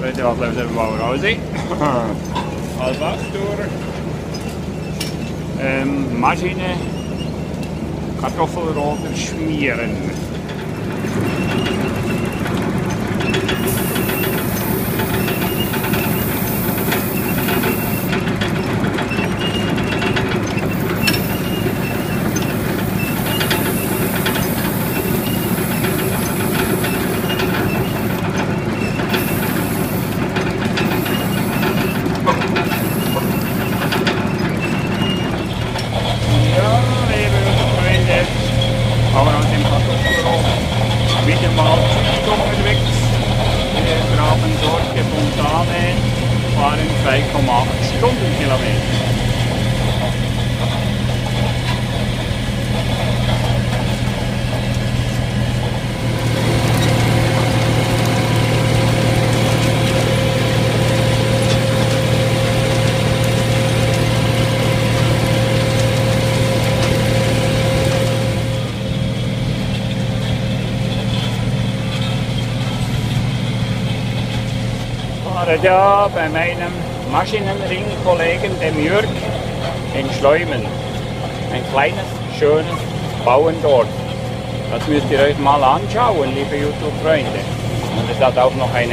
Freunde, was läuft der Bauer raus? Halbachtour. Maschine Kartoffelroder schmieren. Wieder mal zügig unterwegs. Wir graben Sorte Fontane, fahren 2,8 Stundenkilometer. Ja, bei meinem Maschinenring-Kollegen, dem Jörg, in Schleumen. Ein kleines, schönes Bauerndorf. Das müsst ihr euch mal anschauen, liebe YouTube-Freunde. Und es hat auch noch ein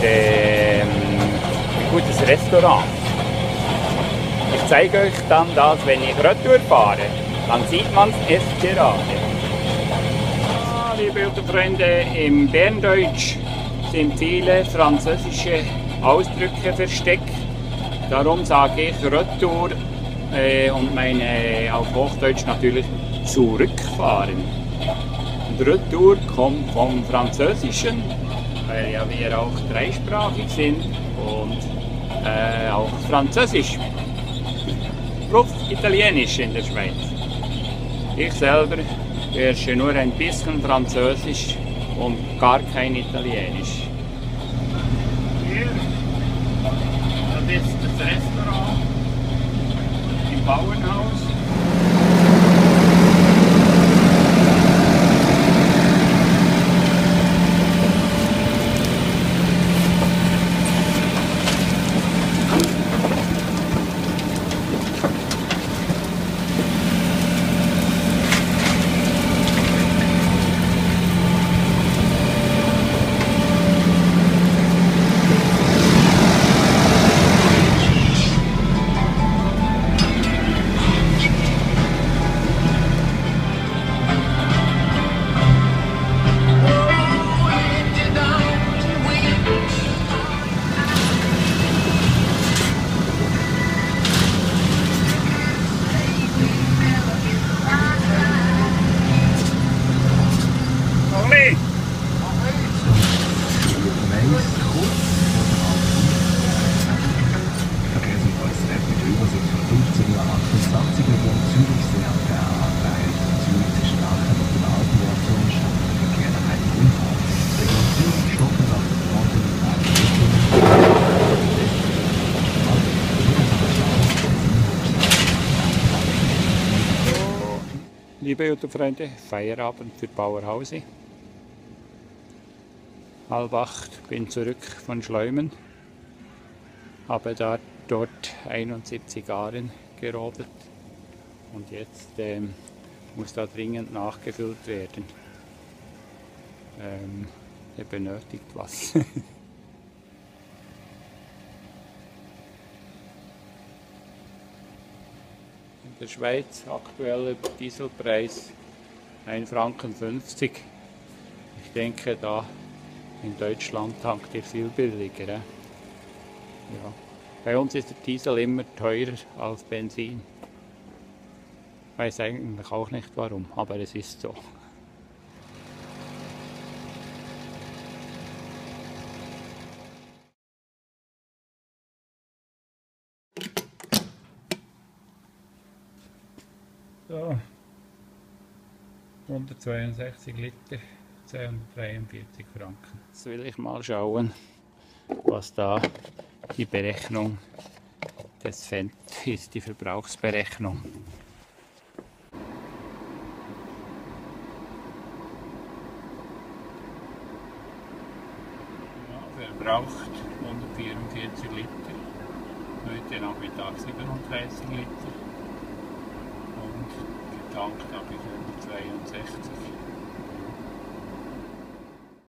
gutes Restaurant. Ich zeige euch dann das, wenn ich Retour fahre. Dann sieht man es gerade. Ja, liebe YouTube-Freunde, im Berndeutsch sind viele französische Ausdrücke versteckt. Darum sage ich Retour und meine auf Hochdeutsch natürlich zurückfahren. Und Retour kommt vom Französischen, weil ja wir auch dreisprachig sind und auch Französisch plus Italienisch in der Schweiz. Ich selber beherrsche nur ein bisschen Französisch und gar kein Italienisch. Das ist das Restaurant im Bauernhaus. Liebe YouTube-Freunde, Feierabend für Bauerhausi. 7:30, bin zurück von Schleumen. Habe dort 71 Aren gerodet und jetzt muss da dringend nachgefüllt werden. Er benötigt was. In der Schweiz aktueller Dieselpreis 1,50 Franken. Ich denke, da in Deutschland tankt ihr viel billiger. Ja. Bei uns ist der Diesel immer teurer als Benzin. Ich weiß eigentlich auch nicht warum, aber es ist so. So, 162 Liter, 243 Franken. Jetzt will ich mal schauen, was da die Berechnung des Fendt ist, die Verbrauchsberechnung. Ja, verbraucht 144 Liter, heute Nachmittag 37 Liter und getankt habe ich 162.